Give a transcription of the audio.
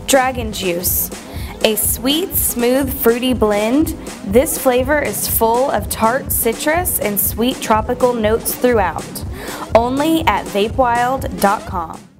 Dragon Juice. A sweet, smooth, fruity blend, this flavor is full of tart citrus and sweet tropical notes throughout. Only at VapeWild.com.